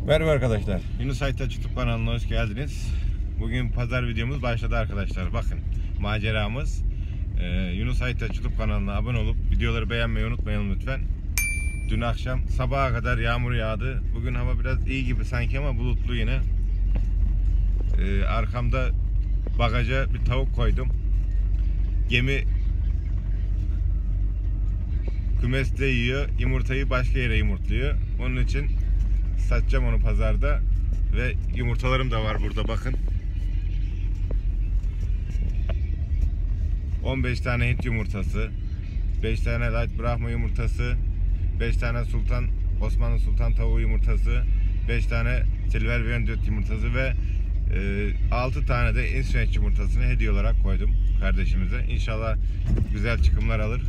Merhaba arkadaşlar. Yunus Aytaç YouTube kanalına hoş geldiniz. Bugün pazar videomuz başladı arkadaşlar. Bakın maceramız. Yunus Aytaç YouTube kanalına abone olup videoları beğenmeyi unutmayın lütfen. Dün akşam sabaha kadar yağmur yağdı. Bugün hava biraz iyi gibi sanki ama bulutlu yine. Arkamda bagaja bir tavuk koydum. Gemi kümeste yiyor. Yumurtayı başka yere yumurtluyor. Onun için satacağım onu pazarda. Ve yumurtalarım da var burada bakın. 15 tane Hint yumurtası, 5 tane Light Brahma yumurtası, 5 tane Osmanlı Sultan tavuğu yumurtası, 5 tane Silver Vendot yumurtası ve 6 tane de Infinite yumurtasını hediye olarak koydum kardeşimize. İnşallah güzel çıkımlar alır.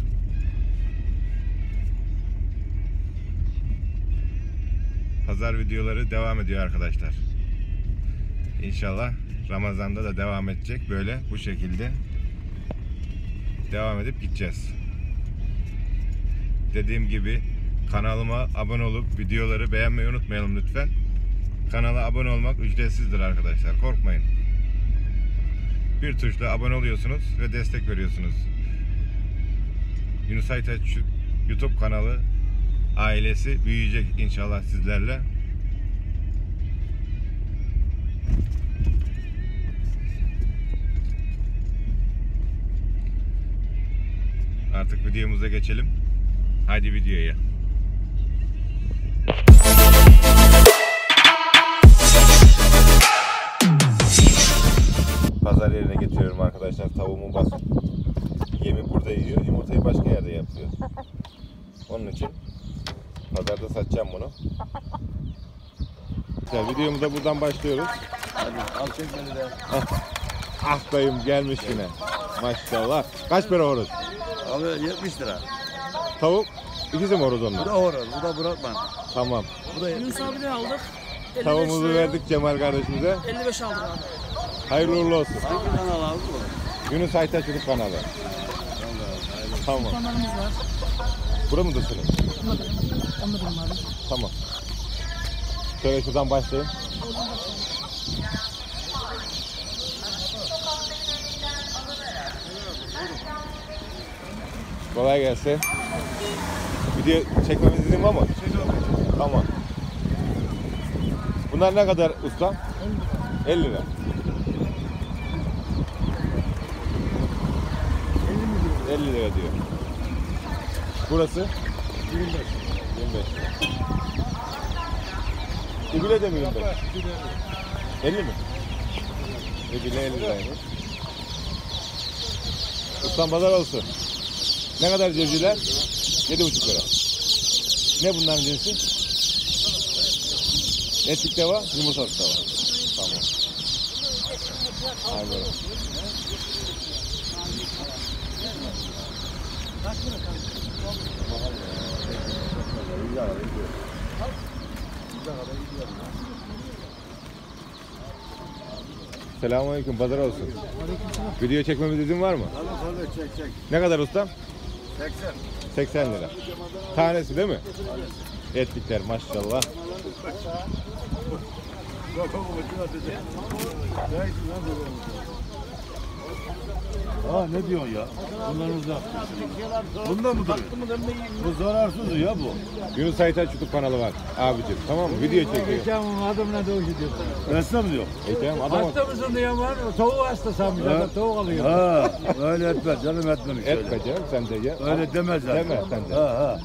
Pazar videoları devam ediyor arkadaşlar. İnşallah Ramazan'da da devam edecek. Böyle bu şekilde devam edip gideceğiz. Dediğim gibi kanalıma abone olup videoları beğenmeyi unutmayalım lütfen. Kanala abone olmak ücretsizdir arkadaşlar. Korkmayın. Bir tuşla abone oluyorsunuz ve destek veriyorsunuz. Yunus Aytaç YouTube kanalı ailesi büyüyecek inşallah sizlerle. Artık videomuza geçelim. Hadi videoya. Pazar yerine getiriyorum arkadaşlar. Tavuğumu bakın. Yemi burada yiyor. Yumurtayı başka yerde yapıyor. Onun için pazarda satacağım bunu. Videomuza buradan başlıyoruz. Hadi al çek beni de. Ah dayım gelmiş yine. Maşallah. Kaç para horoz? Abi 70 lira. Tavuk? İkisi mi horoz onlar? Bu da horoz, bu da Bırakman. Tamam. Bu da Yunus abiden aldık. Tavuğumuzu verdik Cemal kardeşimize. 55 aldık abi. Hayırlı uğurlu olsun. hangi kanal abi bu? Yunus Aytaç YouTube kanalı. Tamam. Kanalımız var. Bura mı dursunuz? Onu da benim abi. Tamam. Şöyle şuradan başlayayım. Kolay gelsin. Video çekmemiz izin var mı? Tamam. Bunlar ne kadar usta? 50 lira. 50 lira diyor. Burası? 25 lira. İbile de mi 25? 50 mi? İbile 50 liraymış. Ustam pazar olsun. Ne kadar cevciler? 7,5 lira. Ne bunların cinsi? Etlik de var, yumurtalık da var. Tamam. Aynen. Selamünaleyküm, pazar olsun. Video çekmemiz izin var mı? Tabii çek. Ne kadar ustam? 80. 80 lira. Tanesi değil mi? Etlikler maşallah. Ne diyorsun ya? Bundan uzak. Bunda mı duruyor? Bu zararsız ya bu. Yunus Aytaç YouTube kanalı var abicim. Tamam mı? Video çekiyor. Hocam adamına da hoş ediyor. Hasta mı diyor? Tamam adam Hasta mısın diyen var mı? Tavuğu hastasıymış adam tavuk alıyor. Ha, öyle etme canım etmemiş öyle. etme canım sen de ya. Öyle demez zaten. Deme sen de. Ha.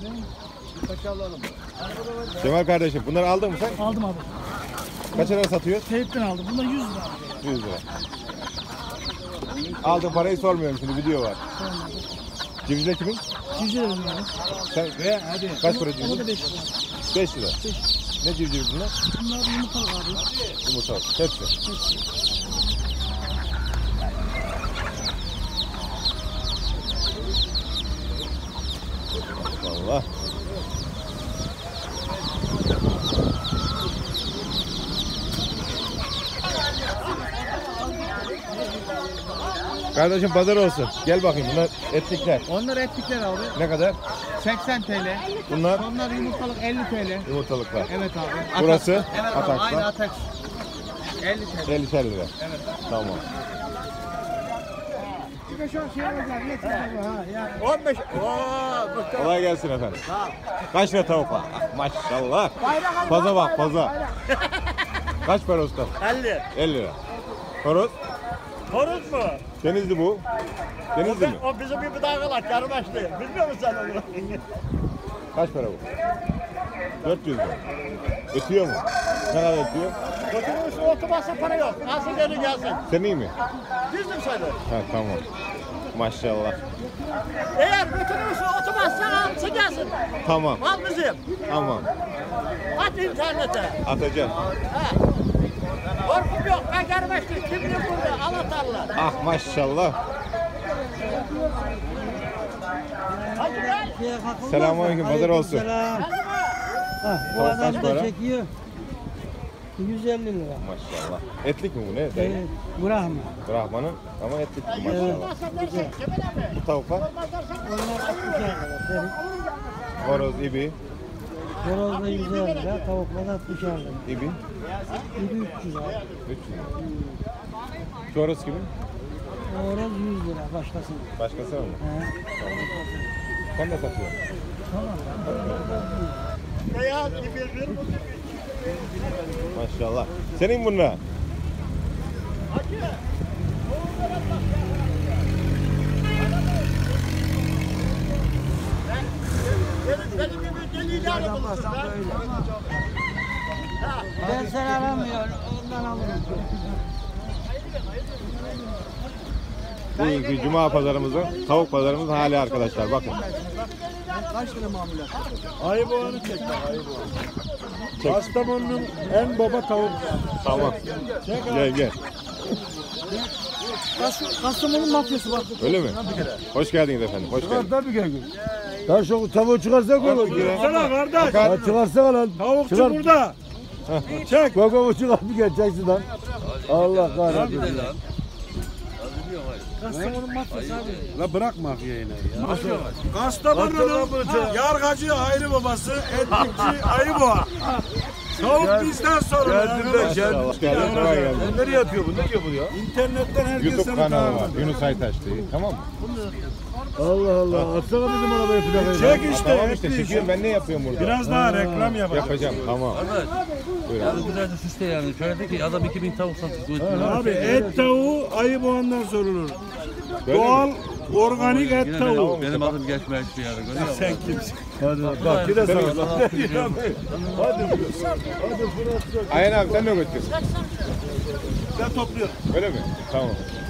Cemal kardeşim bunları aldın mı sen? Aldım abi. Kaç lira satıyor? Teyipten aldım. Bunlar 100 lira abi. 100 lira. Aldığın parayı sormuyorum şimdi video var. Civciv kimin? 100 lira dedim abi. Sen Hadi. kaç para Ona civciv? da 5 lira. 5 lira. Ne civciv bunlar? Bunlar yumurtalık abi. Yumurtalık. Hepsi. Allah. Kardeşim pazar olsun. Gel bakayım bunlar etlikler. Onlar etlikler abi. Ne kadar? 80 TL. Bunlar Onlar yumurtalık 50 TL. yumurtalıklar. Evet abi. Burası Evet abi, aynı Ataks'ta Ataks. 50 TL. 50 TL lira. Evet. Tamam. 15. Kolay gelsin efendim. Kaç lira tavuk var? Ah, maşallah. Paza bak paza. Kaç para usta? 50. 50 lira. Horoz? Horoz mu? Denizli bu. Denizli mi? O bizim bir bıdağılar karmaşlı. Bilmiyor musun sen onu? Kaç para bu? 400 lira. Ötüyor mu? Ne kadar ötüyor? Götürmüşsün oturmazsa para yok. Nasıl geri gelsin? Sen iyi mi? Bizim sayılır. Ha tamam. Maşallah. Eğer götürmüşsün oturmazsa alsı gelsin. Tamam. Mal bizim. Tamam. At internete. Atacağım. Ha. Korkum yok. Ben karmaşlı. Kim bilir burada? Alatarlar. Ah maşallah. Hadi gel. Selamünaleyküm. Pazar olsun. Bu Tavuk adam kaç da para? çekiyor. 150 lira. Maşallah. Etlik mi bu ne? Dayı? Evet, Brahma. Brahman'ın ama etlik mi maşallah. Bu tavuklar? Onlar 60 lira. Horoz, ibi, Horoz da 150 lira, tavuklar da 60 lira. ibi. Biri 300 lira. 300 lira. Şu horoz gibi. Horoz 100 lira başkasının. Başkası var mı? He. Sen de satıyorsun. Beyaz bir. Maşallah. Senin bunlar. Benim gibi deliyle aramızsın. Ben seni aramıyorum, ondan alırım. Bugünkü cuma pazarımızın, tavuk pazarımızın hali arkadaşlar. Bakın. Ayıboğan'ı çek bak Ayıboğan. Kastamonu'nun en baba tavuk. Tamam. Gel gel. Kastamonu mafyası bak. Öyle mi? Hoş geldiniz efendim. Hoş geldiniz. Tabii gel. Lan şu tavuğu çıkarsak olur. Sana kardeş. Ya çıkarsana lan. Tavukçu Çıkar. burada. Çek. Bak bak çıkar bir gel çeksin lan. Allah kahretsin. Kastamonu mafyası abi. La bırak mafya yine ya. Kastamonu'nun yargacı ayrı babası, etlikçi Ayıboğan. Tavuk bizden sorulur. Maşallah. Hoş geldiniz. Kolay geldiniz. Nereye atıyor bu? Ne diyor bu ya? İnternetten herkes YouTube seni kanalı var. tanır. Yunus Aytaş diye. Tamam mı? Allah Allah. Atsana bizim arabaya plakayı. Çek işte. Tamam işte çekiyorum. Ben ne yapıyorum burada? Biraz daha reklam yapacağım. Yapacağım. Tamam. Buyurun. Yani güzel de süste yani. Şöyle de ki adam 2000 tavuk satıyor. Abi et tavuğu Ayıboğan'dan sorulur. Böyle Doğal, mi? organik et Yine tavuğu. benim adım geçme işte yani. Görüyor musun? Sen kimsin? Hadi bak yine sana. Hadi. Ayhan abi sen ne götürüyorsun? Ben topluyorum. Öyle mi? Tamam.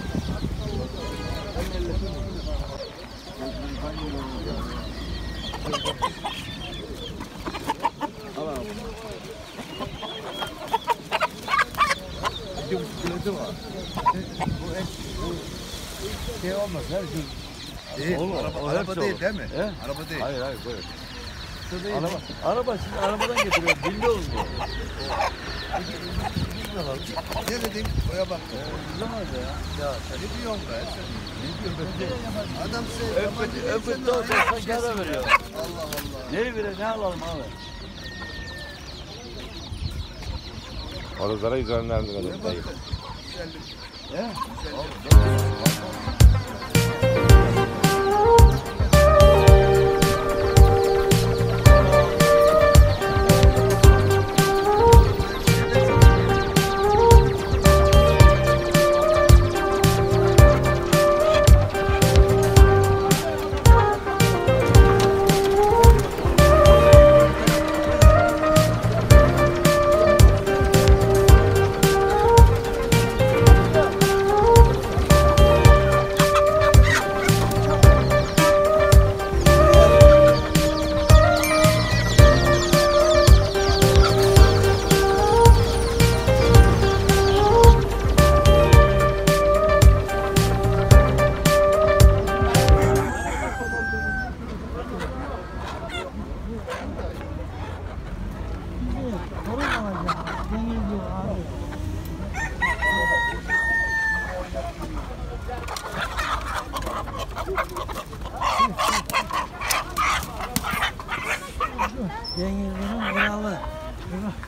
Şey olmaz her şey. Araba değil değil mi? Araba değil. Hayır hayır böyle. Araba siz arabadan getiriyor. Bindi oldu. Ne dedin? Oya bak. Bilemez ya. Ya Ne diyorsun be? Ne diyorsun? Adam size öpüp de olsa kâra veriyor. Allah Allah. Neyi verir ne alalım abi? Horozlara 110 lira dayı.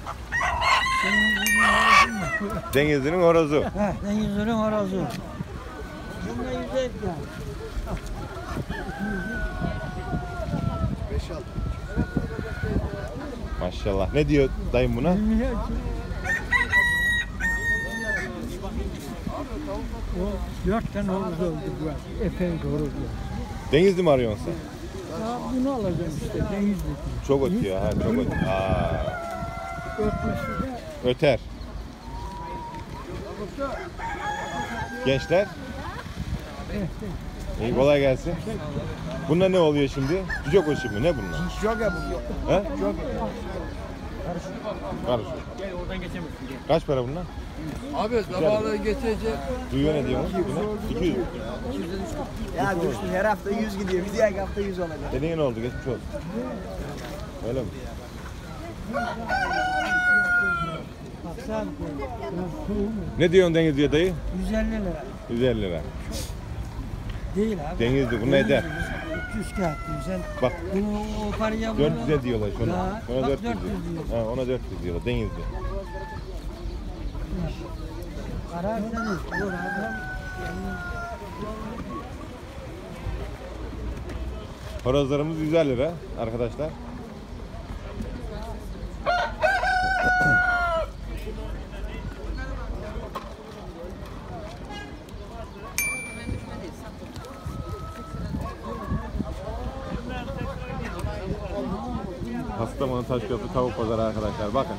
Denizli'nin horozu. Heh, Denizli'nin horozu. Bunda 150 yani. Maşallah. Ne diyor dayım buna? Bilmiyor ki. O 4 tane horoz öldü bu. Epey horoz. Denizli mi arıyorsun sen? Ya bunu alacağım işte Denizli. Çok ötüyor ha, çok ötüyor. Örtmesi de Öter. Gençler. İyi, kolay gelsin. Bunda ne oluyor şimdi? Cüce koşu mu? Ne bunlar? Yok ya bu yok. He? Karışık. Gel oradan geçemezsin. Gel. Kaç para bunlar? Abi zamanı geçecek. Duyuyor ne diyor? 200. Ya düştü her hafta 100 gidiyor. Bir diğer hafta 100 olacak. Dediğin ne oldu? Geçmiş olsun. Öyle mi? baksana. Ne diyorsun Denizli'ye dayı? 150 lira. 150 lira. Değil abi. Denizli bunu eder. 300 kağıt güzel. Bak Bunu o paraya bunu. 400'e diyorlar şuna. Ya, Ona bak 400 400 diyor. diyor. Ha, ona 400 diyorlar Denizli. Karar senin. Dur abi. Horozlarımız 150 lira arkadaşlar. Kastamonu Taşköprü tavuk pazarı arkadaşlar bakın.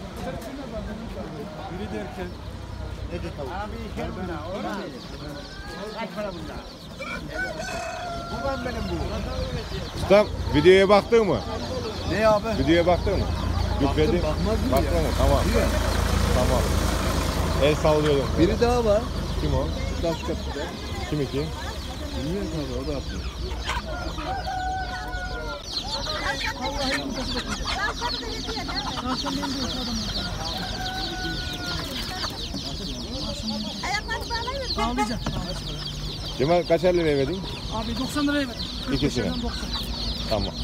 Ustam videoya baktın mı? Ne abi? Videoya baktın mı? Yükledim. Baktın mı? Tamam. Tamam. El sallıyordum. Biri daha var. Kim o? Taşköprü'de. Kim iki? Bilmiyorum abi o da atmış. Ayaklarını bağlayın. Bağlayacağım. Cemal kaçar liraya verdin? Abi 90 liraya ver. İkisini. 90. Tamam.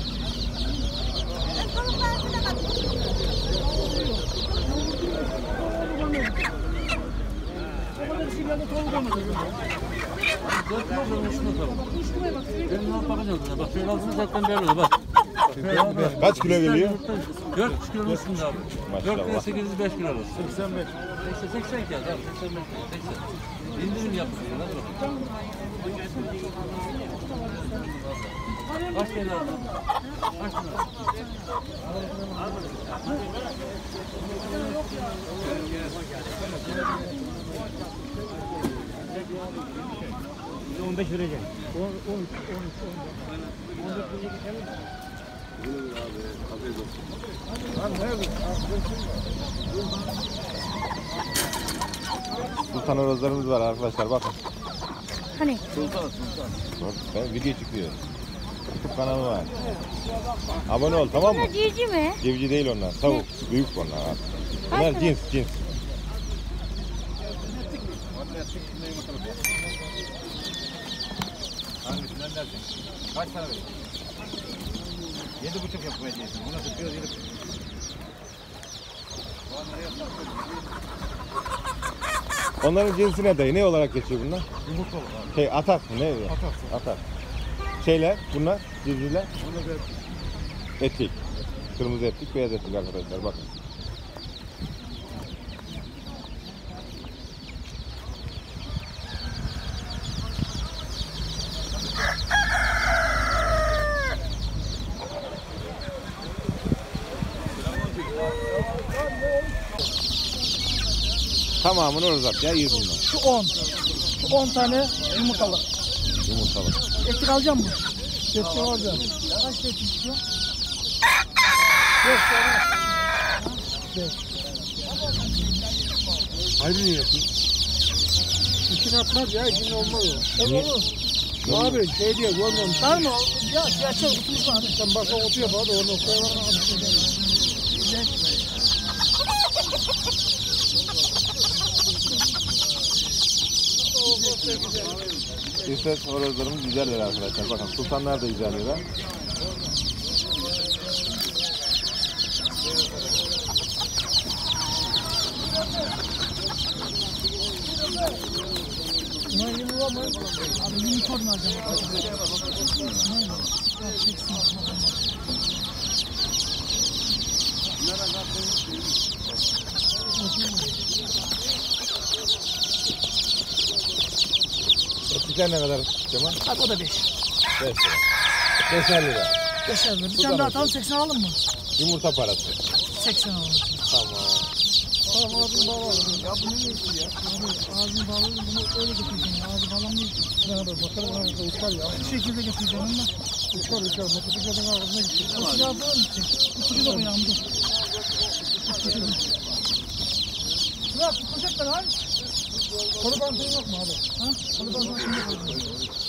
Benim alt bakacağım sana. Bak şöyle altını zaten belli oldu bak. Kaç kilo geliyor? 4 kilo üstünde abi. Maşallah. 4 kilo 805 kilo olur. 85. 80 geldi abi 85. 80. İndirim yapmış. Hadi bakalım. Kaç TL aldın? Kaç lira? 15 vereceğim. Sultan horozlarımız var arkadaşlar bakın. Hani? Bak, ben video çıkıyor. YouTube kanalı var. Abone ol tamam mı? Bunlar cici mi? Civciv değil onlar. Tavuk. Büyük onlar abi. Bunlar cins cins. Hangisinden dersin? Kaç para verir? 7,5 yapmaya diyorsun. Buna tutuyoruz 7,5. Onların cinsi ne dayı? Ne olarak geçiyor bunlar? Yumurta olur abi. Şey atak mı? Ne? Atak. Şeyler bunlar civcivler. Onu da Etlik. Kırmızı etlik, beyaz etlik arkadaşlar bakın. Tamamını uzat ya iyi bunlar. Şu 10. Şu 10 tane yumurtalı. Yumurtalı. Etlik alacağım mı? Etlik alacağım. Kaç etlik istiyor? 5 Ayrı niye yapayım? İçine atmaz ya, içine olmaz o. olur. Abi şey diye görmüyorum. Var mı? Ya gerçek kutumuz var. Sen başka otu yap hadi onu koyalım. İstes horozlarımız 100 lira arkadaşlar. Bakın sultanlar da 100 lira. Etlikler ne kadar Cemal? Bak o da 5. 5 lira. 5'er lira. 5'er lira. Bir tane daha atalım 80 alalım mı? Yumurta parası. 80 alalım. Tamam. Tamam ağzını bağlayalım. Ya bu ne neyse ya? Ağzını bağlayalım bunu öyle getireceğim. Ağzı bağlanmıyor. Ne kadar bakalım ağzı uçar ya. Bu şekilde getireceğim onu da. Uçar. Motosikletin ağzına gitti. O silahı da mı gitti? İpucu da koyalım dur. İpucu da. Bırak poşetler ha. Kolu bantın yok mu abi? Ha? Kolu bantın yok mu?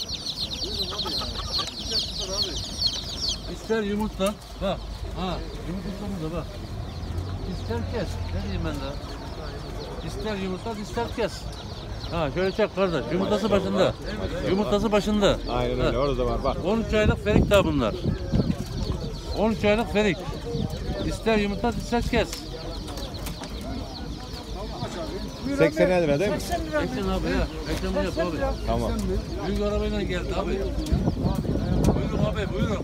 İster yumurta. Bak. Ha, yumurta da bak. İster kes. Ne diyeyim ben de? İster yumurta, ister kes. Ha şöyle çek kardeş. Yumurtası başında. Yumurtası başında. Aynen öyle. Orada var bak. 13 aylık ferik daha bunlar. 13 aylık ferik. İster yumurta, ister kes. 80 lira değil mi? 80 lira. 80 abi ya. 80 yap abi. Tamam. Büyük arabayla geldi abi. Buyurun abi, buyurun.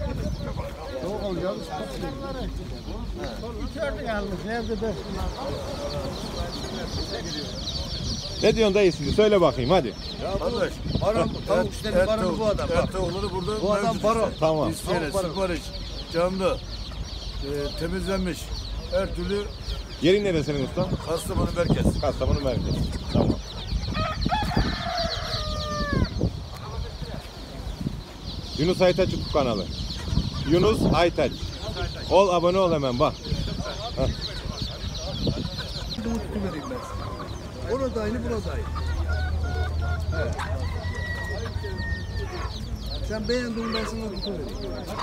Ne diyorsun dayı şimdi? Söyle bakayım hadi. Kardeş, baron, tavuk işleri baronu bu adam. Et tavukları burada Bu adam mevcut baron. işte. Tamam. İsteyene sipariş, canlı, temizlenmiş, her türlü Yerin nerede senin usta? Kastamonu merkez. Kastamonu merkez. Tamam. Yunus Aytaç YouTube kanalı. Yunus Aytaç. Ol abone ol hemen bak. Kutu vereyim ben sana. Orada da aynı, burada da aynı. Evet. Sen beğendiğin ben sana kutu vereyim.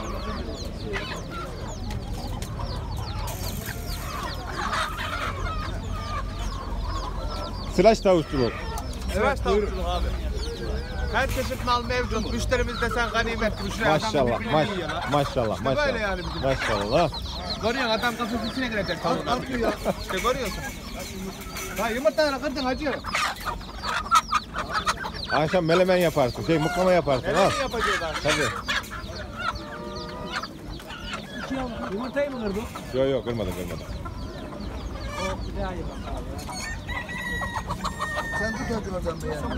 Sıraç tavukçuluk. Evet tavukçuluk abi. Her çeşit mal mevcut. Müşterimiz de sen ganimet. Maşallah. Maşallah. İşte böyle yani bizim. Maşallah. Görüyorsun adam kafası içine girecek tavuğun. Atıyor. İşte görüyorsun. Ha yumurtaları kırdın hacı. Akşam melemen yaparsın. Muklama yaparsın. Al. Neler yapacağız abi? Tabii. Yumurtayı mı kırdın? Yok kırmadım. Sen tut hadi oradan beğendin.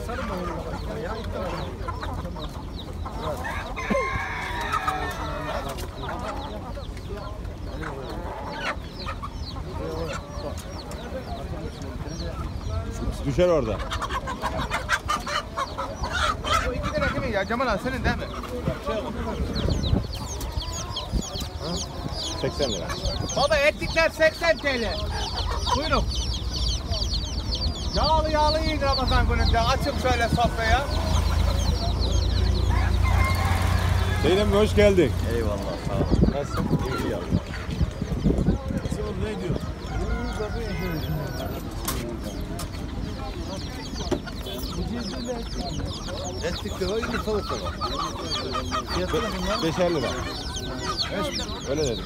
Düşer orada. Bu 2 lira kimin ya? Cemal abi senin değil mi? 80 lira. Baba etlikler 80 TL. Buyurun. Yağlı yiyin Ramazan gününde. Açıp şöyle sofraya. Zeynep hoş geldin. Eyvallah, sağ ol. Nasılsın? İyi ya. Sen ne diyorsun? Etlik de var, yine tavuk da var. Fiyatları bunlar? 5'er lira. Öyle dedim.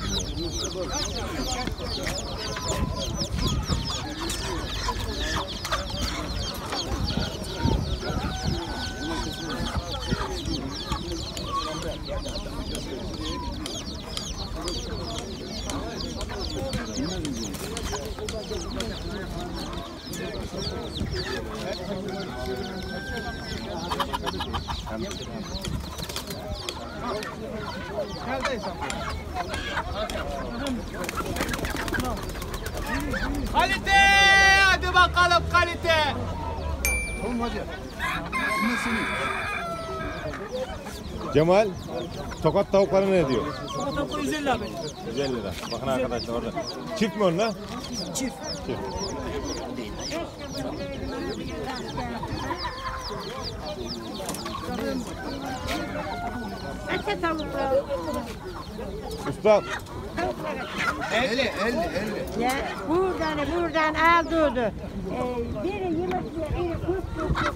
Neredeyiz kalite! Hadi bakalım kalite! Tamam hacı. Cemal, tokat tavukları ne diyor? Tavuklar 150 abi. 150 lira. Bakın arkadaşlar orada. Çift mi onlar? Çift. Kaça tavuklar? Usta 50. Ya buradan aldırdı. Biri yumurtluyor, biri kurt.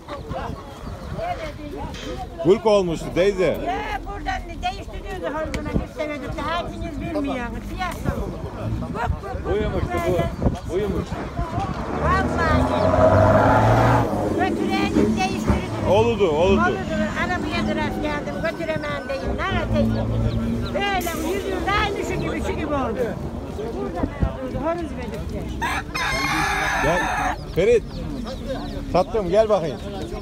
kulk olmuştu teyze. Ya buradan değiştiriyordu hormona bir senedir. Hanginiz bilmiyorsunuz. Siyah tavuk. Uyumuştu bu. Uyumuş. Vallahi. Götürenin değiştirdi. Oğlu Oldu. Arabaya rast geldim, götüremem deyim, neredeyim? Böyle yüzümde aynı şu gibi oldu. Burada ne oldu? Horoz verdik. Gel. Ferit. Sattım, gel bakayım.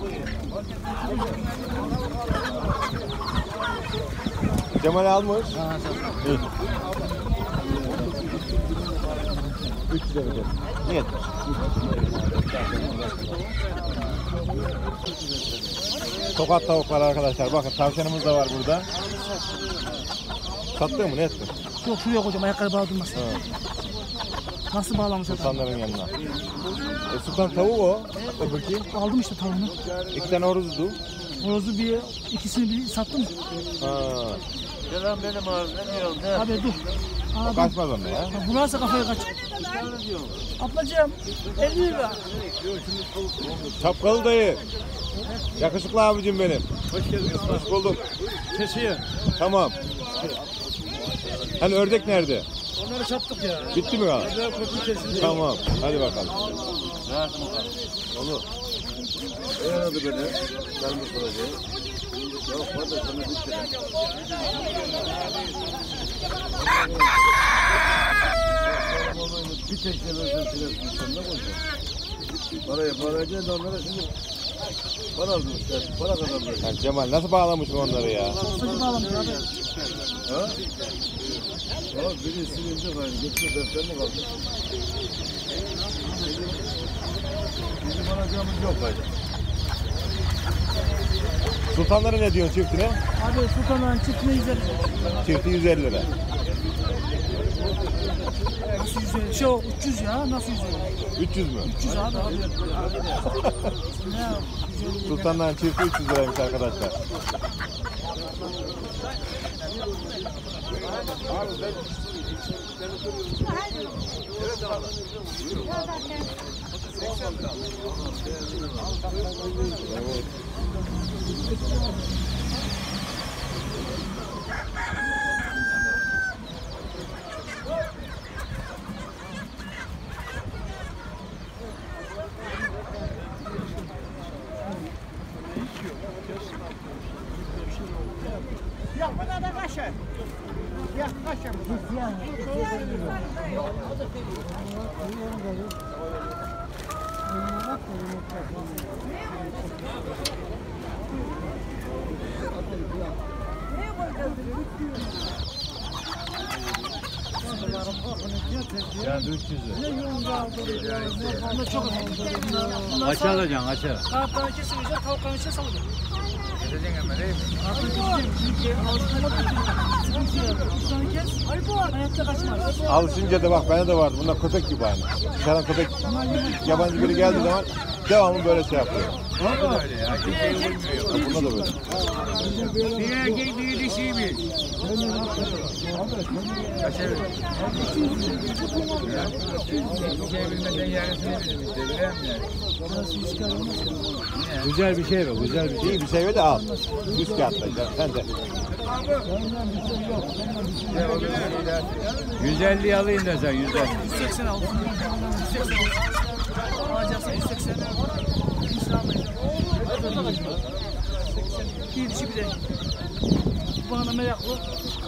Cemal almış. İyi. 300 lira. Niye? Tokat tavuklar arkadaşlar. Bakın tavşanımız da var burada. Sattın mı? Ne ettin? Yok şuraya koyacağım ayakkabı bağladırmasın. Evet. Nasıl bağlamış adam? Sultanların yanına. Sultan tavuğu o. Öbürki. Aldım işte tavuğunu. 2 tane horozdu. Horozu ikisini bir sattım. Ha. Selam benim abi. Ne diyorsun? Ne? Abi dur. Abi, Kaçmaz onda ya. burası kafaya kaç. Ablacığım 50 lira. Şapkalı dayı. Yakışıklı abicim benim. Hoş geldin. Hoş bulduk. Kesiyor. Tamam. Hani ördek nerede? Onları sattık ya. Bitti mi abi? Güzel köprü kesildi. Tamam. Hadi bakalım. Onu. Aradı beni. Ben bu soracağım. Yok hadi sana bitti. Bir tek seversen silersin. Sen ne koyacaksın? Para ödeyeceğiz onlara şimdi. Para aldım işte. Para kazandım. Yani Cemal nasıl bağlamışsın onları ya? Saçı bağlamış abi. Ha? Ya biri silince gayrı. Geçti defter mi kaldı? Bizim alacağımız yok gayrı. Sultanları ne diyorsun çiftine? Abi sultanların çiftine 150 lira. Çifti 150 lira. Nasıl 150? Şey o 300 ya nasıl 150? 300 mü? 300 abi. Ne ya? Sultanların çifti 300 liraymış arkadaşlar. Yok buna da kaşır. Yok kaşır. Yani 300 lira. Bunlar çok önemli. Aşağı alacaksın aşağı. Tavuklarını kesince tavuklarını içine salacağım. Edeceksin ama değil mi? Hayatta kaçmaz. Alışınca da bak bende de vardı. Bunlar köpek gibi aynı. Dışarıdan köpek yabancı biri geldiği zaman devamlı böyle şey yapıyor. Öyle ya. Kimseye vurmuyor. Bunda da böyle. Bir erkek bir dişi mi? Kaçırır. Bir şey bilmeden yarısını bilir işte. Biliyor musun? Güzel bir şey be, güzel bir şey. İyi bir şey de al. 100 kağıtta sen de. 150 alayım da sen 150. 180 aldım. 180. Alacaksa 180. Bir dişi bir de. Bu bana meraklı.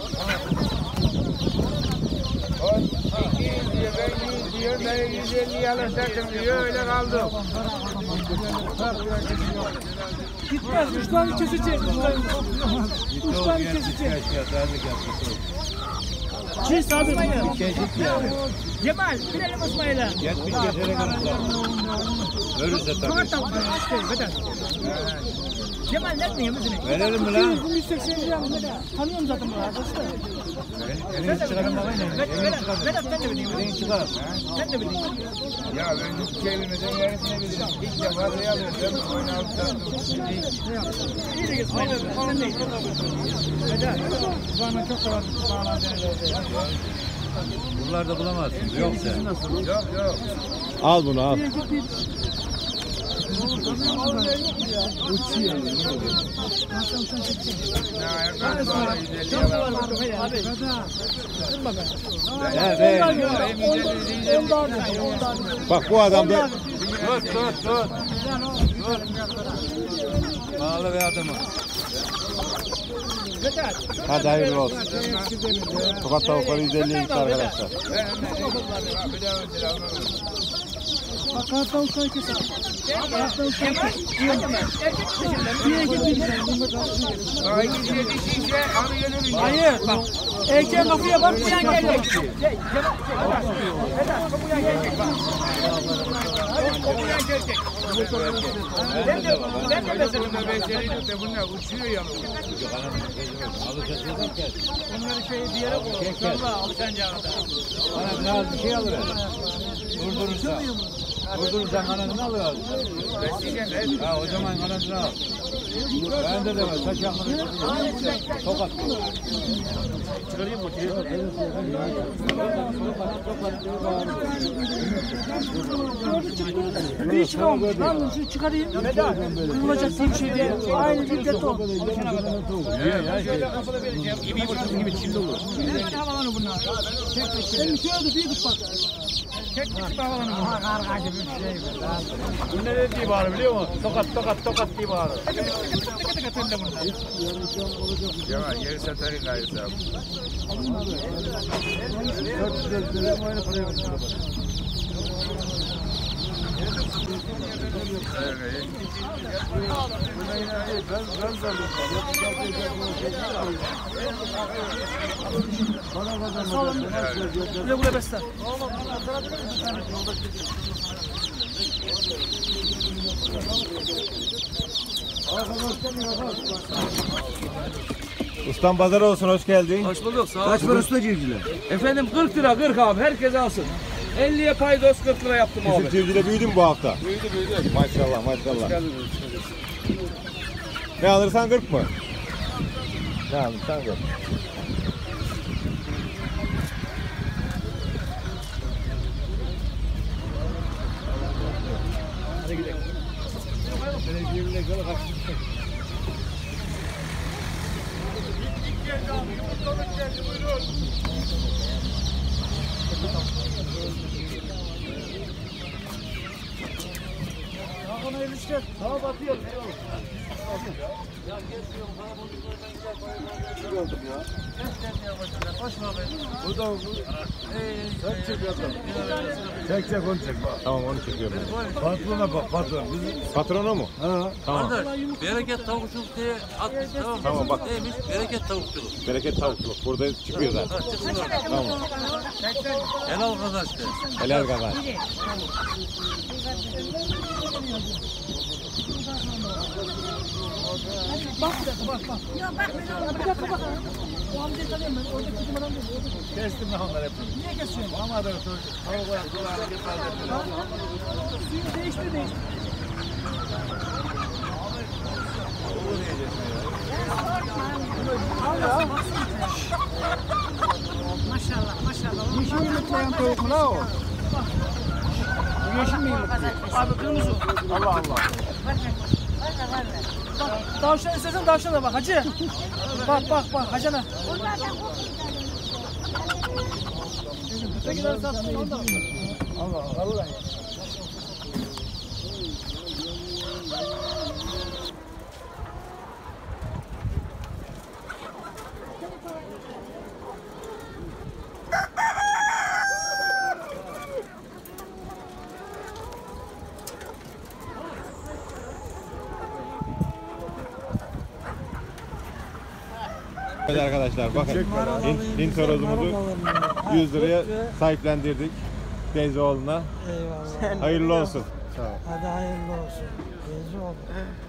200 diyor, ben 100 diyor, ben 150 alacaktım diyor, öyle kaldı. Gitmez. Uçlarını kesecek. Uçlarını kesecek. Kes abi. Cemal, bilelim İsmail'e. 70 geçene kadar. Ölürse tabii. Cemal ne diyor musun? Verelim mi lan? 180 lira mı? Tanıyorum zaten bu arkadaşlar. Elini çıkarın bakayım. Vedat sen de biliyorsun. Elini çıkar. Sen de biliyorsun. Ya ben hiç şey bilmeden yarısını bilirim. İlk defa şey alıyorum, oyunu alıp sattım. İyi de İsmail. Sen de Vedat. Bana çok severdim. Bunlar da bulamazsın. Yok sen. Yok yok. Al bunu al. Bak bu adam da Tut tut tut. Bağlı ve adamı. Hadi hayırlı olsun. Tokat tavukları 150'ye gitti arkadaşlar. Bak kanattan uçları keser. Kanattan uçları keser. Diye getireceğim. Hayır bak. Erkeğin kapıya bak. Bu yan gelecek. Kapıya gelecek bak. Kapıya gelecek. Ben de mesela bunlar uçuyor ya. Bunları şey bir yere koy. Sonra alışancağına da. Bana biraz bir şey alır. Vurdurursan kanadını alıyor. Ha o zaman kanadını al. Bende de var. Saç yakmanı tokat. Çıkarayım mı? Bir çıkalım. Lan şu çıkarayım. Kırılacak bir şey değil. Aynı ciddet o. Şöyle kafalı vereceğim. İbi burası gibi çimde olur. Hadi havalanı bunlar. Sen bir şey oldu. Bir git bak. Çek bir havalanı bunlar. Karga gibi bir şey. Bu ne dediği bağırı biliyor musun? Tokat diye bağırı. Ya geri satarım gayet abi. Güle besler. Ustam pazar olsun, hoş geldin. Hoş bulduk. Sağ ol. Kaç para usta civcivler? Efendim 40 lira 40 abi. Herkes alsın. 50'ye paydos 40 lira yaptım Bizim abi. çiftçide büyüdü mü bu hafta? Büyüdü. Maşallah. Ne alırsan 40 mı? Ne alırsan 40. Tamam atıyor. Çek onu çek bak. Tamam, onu çekiyorum. Patrona bak patron. Patronu mu? Ha. Tamam. Kardeş, bereket tavukçuluk diye atmış, tamam mı? Tamam, bak. Neymiş? Bereket tavukçuluk. Bereket tavukçuluk. Burada çıkıyor zaten. Ha, çıksın orada. Tamam. Helal kazanç de. Helal kazanç. Bak bir dakika bak. Ya bak bir dakika bak. O amcayı tanıyorum ben. Orada bizim adam değil. Kestim ben onları hep. Niye kesiyorsun? Ama da tavuk olarak kulağını getirdim. Suyu değiştir. Maşallah. Yeşil yumurtlayan tavuk mu la o? Bu yeşil mi yumurtluyor? Abi kırmızı. Allah. Bak tavşan istersen tavşana bak hacı. Bak hacana. Ötekileri sattın onu da. Allah. Evet arkadaşlar, bakın Hint horozumuzu 100 liraya sahiplendirdik teyzeoğluna. Eyvallah. Hayırlı olsun. Hadi hayırlı olsun. Gezi oldu.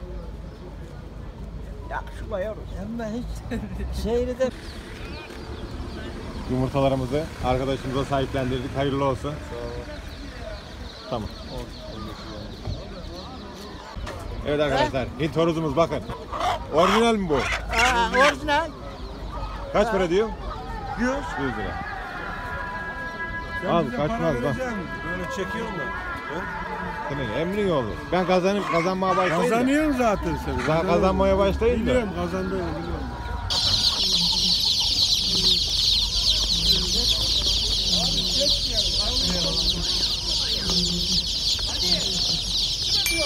Yakışıkla yavrum. Hem ben hiç şehirde Yumurtalarımızı arkadaşımıza sahiplendirdik. Hayırlı olsun. Tamam. Evet arkadaşlar, Hint horozumuz bakın. Orijinal mi bu? orijinal. Kaç para diyor? 100 lira. Al, kaçmaz bak. Böyle çekiyorum da. Senin emrin olur. Ben kazanmaya başlayayım. Kazanıyorum zaten sen. Daha kazanmaya başlayayım da. Biliyorum kazandığını biliyorum.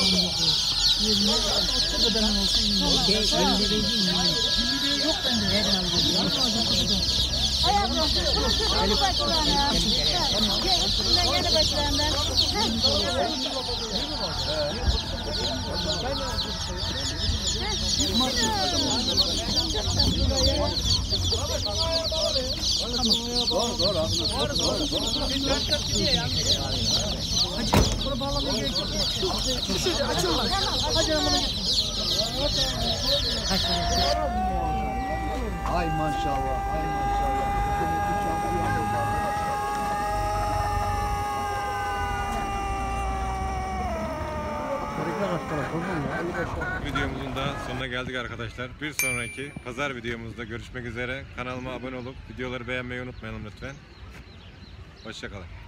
Yerine o da benim olsa iyi olur. Yerinde değil mi? Yerinde yok bende. Nereden alacağım? Ayakla. Bunu başlarına. Gene başlarından. Bunu bağlamaya gerek yok. Şurada açılmaz. Hadi ama. Ay maşallah. Ay maşallah. Videomuzun da sonuna geldik arkadaşlar. Bir sonraki pazar videomuzda görüşmek üzere. Kanalıma abone olup videoları beğenmeyi unutmayalım lütfen. Hoşça kalın.